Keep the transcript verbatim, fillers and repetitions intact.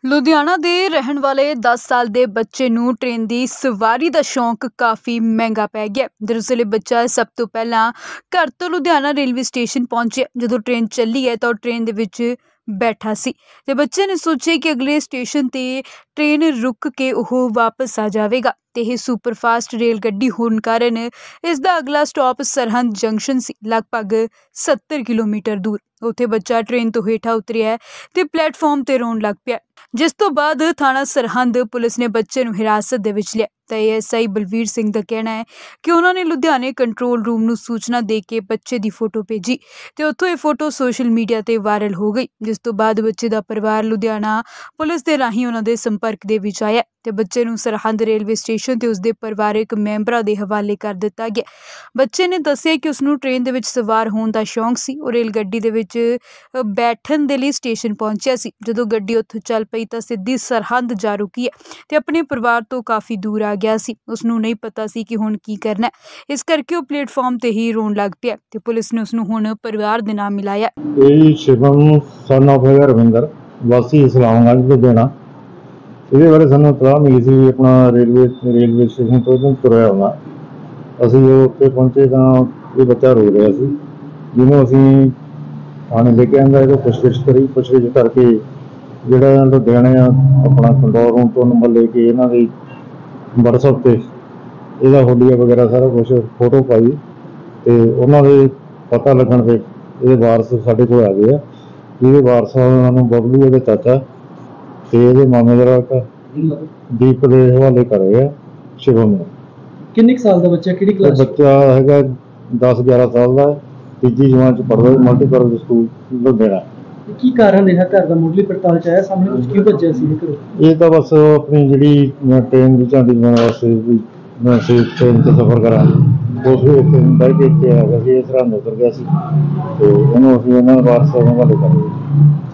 ਲੁਧਿਆਣਾ ਦੇ ਰਹਿਣ ਵਾਲੇ ਦਸ ਸਾਲ ਦੇ ਬੱਚੇ ਨੂੰ ਟ੍ਰੇਨ ਦੀ ਸਵਾਰੀ ਦਾ ਸ਼ੌਂਕ ਕਾਫੀ ਮਹਿੰਗਾ ਪੈ ਗਿਆ। ਦਰਅਸਲ ਇਹ ਬੱਚਾ ਸਭ ਤੋਂ ਪਹਿਲਾਂ ਘਰ ਤੋਂ ਲੁਧਿਆਣਾ ਰੇਲਵੇ ਸਟੇਸ਼ਨ ਪਹੁੰਚਿਆ। ਜਦੋਂ ਟ੍ਰੇਨ ਚੱਲੀ ਹੈ ਤਾਂ ਉਹ ਟ੍ਰੇਨ ਦੇ ਵਿੱਚ ਬੈਠਾ ਸੀ ਤੇ ਬੱਚੇ ਨੇ ਸੋਚਿਆ ਕਿ ਅਗਲੇ ਸਟੇਸ਼ਨ ਤੇ ਟ੍ਰੇਨ ਰੁਕ ਕੇ ਉਹ ਵਾਪਸ ਆ ਜਾਵੇਗਾ ਤੇ ਇਹ ਸੁਪਰਫਾਸਟ ਰੇਲ ਗੱਡੀ ਹੋਣ ਕਾਰਨ ਇਸ ਦਾ ਅਗਲਾ ਸਟਾਪ ਸਰਹੰਦ ਜੰਕਸ਼ਨ ਸੀ, ਲਗਭਗ ਸੱਤਰ ਕਿਲੋਮੀਟਰ ਦੂਰ। ਉੱਥੇ ਬੱਚਾ ਟ੍ਰੇਨ ਤੋਂ ਹੇਠਾਂ ਉਤਰਿਆ ਤੇ ਪਲੇਟਫਾਰਮ ਤੇ ਰੋਣ ਲੱਗ ਪਿਆ, ਜਿਸ ਤੋਂ ਬਾਅਦ ਥਾਣਾ ਸਰਹੰਦ ਪੁਲਿਸ ਨੇ ਬੱਚੇ ਨੂੰ ਹਿਰਾਸਤ ਦੇ ਵਿੱਚ ਲਿਆ। ਤਾਂ A S I Balvir Singh ਦਾ ਕਹਿਣਾ ਹੈ ਕਿ ਉਹਨਾਂ ਨੇ ਲੁਧਿਆਣੇ ਕੰਟਰੋਲ ਰੂਮ ਨੂੰ ਸੂਚਨਾ ਦੇ ਕੇ ਬੱਚੇ ਦੀ ਫੋਟੋ ਭੇਜੀ ਤੇ ਉੱਥੋਂ ਇਹ ਫੋਟੋ ਸੋਸ਼ਲ ਮੀਡੀਆ ਤੇ ਵਾਇਰਲ ਹੋ ਗਈ, ਜਿਸ ਤੋਂ ਬਾਅਦ ਬੱਚੇ ਦਾ ਪਰਿਵਾਰ ਲੁਧਿਆਣਾ ਪੁਲਿਸ ਦੇ ਰਾਹੀਂ ਉਹਨਾਂ ਦੇ ਸੰਪਰਕ ਦੇ ਵਿੱਚ ਆਇਆ ਤੇ ਬੱਚੇ ਨੂੰ ਸਰਹੰਦ ਰੇਲਵੇ ਸਟੇਸ਼ਨ ਤੇ ਉਸਦੇ ਪਰਿਵਾਰਕ ਮੈਂਬਰਾਂ ਦੇ ਹਵਾਲੇ ਕਰ ਦਿੱਤਾ ਗਿਆ। ਬੱਚੇ ਨੇ ਦੱਸਿਆ ਕਿ ਉਸਨੂੰ ਟ੍ਰੇਨ ਦੇ ਵਿੱਚ ਸਵਾਰ ਹੋਣ ਦਾ ਸ਼ੌਂਕ ਸੀ। ਉਹ ਰੇਲ ਗੱਡੀ ਦੇ ਵਿੱਚ ਬੈਠਣ ਦੇ ਲਈ ਸਟੇਸ਼ਨ ਪਹੁੰਚਿਆ ਸੀ। ਜਦੋਂ ਗੱਡੀ ਉੱਥੋਂ ਚੱਲ ਪਈ ਤਾਂ ਸਿੱਧੀ ਸਰਹੰਦ ਜਾ ਰੁਕੀ ਹੈ ਤੇ ਆਪਣੇ ਪਰਿਵਾਰ ਤੋਂ ਕਾਫੀ ਦੂਰ ਆ ਗਿਆ ਸੀ। ਉਸਨੂੰ ਨਹੀਂ ਪਤਾ ਸੀ ਕਿ ਹੁਣ ਕੀ ਕਰਨਾ, ਇਸ ਕਰਕੇ ਉਹ ਪਲੇਟਫਾਰਮ ਤੇ ਹੀ ਰੋਣ ਲੱਗ ਪਿਆ ਤੇ ਪੁਲਿਸ ਨੇ ਉਸਨੂੰ ਹੁਣ ਪਰਿਵਾਰ ਦੇ ਨਾਲ ਮਿਲਾਇਆ। ਇਹ ਸ਼ਿਵਮ ਸਨ ਆਫ ਰਵਿੰਦਰ ਵਾਸੀ ਇਸਲਾਮਾਬਾਦ ਲੁਧਿਆਣਾ, ਇਹਦੇ ਬਾਰੇ ਸਾਨੂੰ ਇਤਲਾਹ ਮਿਲੀ ਸੀ। ਆਪਣਾ ਰੇਲਵੇ ਰੇਲਵੇ ਸਟੇਸ਼ਨ ਤੋਂ ਇੱਧਰ ਤੁਰਿਆ ਆਉਣਾ, ਅਸੀਂ ਜਦੋਂ ਉੱਥੇ ਪਹੁੰਚੇ ਤਾਂ ਇਹ ਬੱਚਾ ਰੋ ਰਿਹਾ ਸੀ, ਜਿਹਨੂੰ ਅਸੀਂ ਥਾਣੇ ਲੈ ਕੇ ਆਂਦਾ। ਇਹਦਾ ਪੁੱਛਗਿੱਛ ਕਰੀ ਪੁੱਛਗਿੱਛ ਕਰਕੇ ਜਿਹੜਾ ਲੁਧਿਆਣੇ ਆਪਣਾ ਕੰਟਰੋਲ ਰੂਮ ਤੋਂ ਨੰਬਰ ਲੈ ਕੇ ਇਹਨਾਂ ਦੀ ਵਟਸਐਪ 'ਤੇ ਇਹਦਾ ਹੁਲੀਆ ਵਗੈਰਾ ਸਾਰਾ ਕੁਛ ਫੋਟੋ ਪਾਈ ਅਤੇ ਉਹਨਾਂ ਦੇ ਪਤਾ ਲੱਗਣ 'ਤੇ ਇਹਦੇ ਵਾਰਸ ਸਾਡੇ ਕੋਲ ਆ ਗਏ ਆ। ਜਿਹਦੇ ਵਾਰਸ ਸਾਨੂੰ ਬਬਲੂ ਇਹਦੇ ਚਾਚਾ ਤੇ ਇਹਦੇ ਮਾਮੇ ਦਾ ਦੀਪ ਦੇ ਹਵਾਲੇ ਕਰ ਰਹੇ ਆ। ਸ਼ਿਵਮ ਨੂੰ ਕਿੰਨੇ ਕੁ ਸਾਲ ਦਾ ਬੱਚਾ, ਕਿਹੜੀ ਕਲਾਸ? ਬੱਚਾ ਹੈਗਾ ਦਸ ਗਿਆਰਾਂ ਸਾਲ ਦਾ, ਤੀਜੀ ਜਮਾਤ 'ਚ ਪੜ੍ਹਦਾ, ਮਲਟੀਪਰਪਜ਼ ਸਕੂਲ ਲੁਧਿਆਣਾ। ਕੀ ਕਾਰਨ ਰਿਹਾ ਘਰ ਦਾ ਮੁੱਢਲੀ ਪੜਤਾਲ 'ਚ ਆਇਆ ਸਾਹਮਣੇ ਕੁਝ ਕਿਉਂ ਭੱਜਿਆ ਸੀ ਘਰੋਂ? ਇਹ ਤਾਂ ਬਸ ਆਪਣੀ ਜਿਹੜੀ ਟ੍ਰੇਨ ਦੀ ਝਾਂਡੀ ਬਣਾਉਣ ਵਾਸਤੇ ਵੀ ਮੈਂ ਸੀ ਟ੍ਰੇਨ 'ਚ ਸਫ਼ਰ ਕਰਾਂ, ਉਸ ਵਿੱਚ ਬਹਿ ਕੇ ਇੱਥੇ ਆ ਗਿਆ ਸੀ। ਇਹ ਸਰਹੰਦ ਉਤਰ ਗਿਆ ਸੀ ਤੇ ਉਹਨੂੰ ਅਸੀਂ ਇਹਨਾਂ ਵਾਰਸਾਂ ਨੂੰ ਹਵਾਲੇ ਕਰ ਰਹੇ।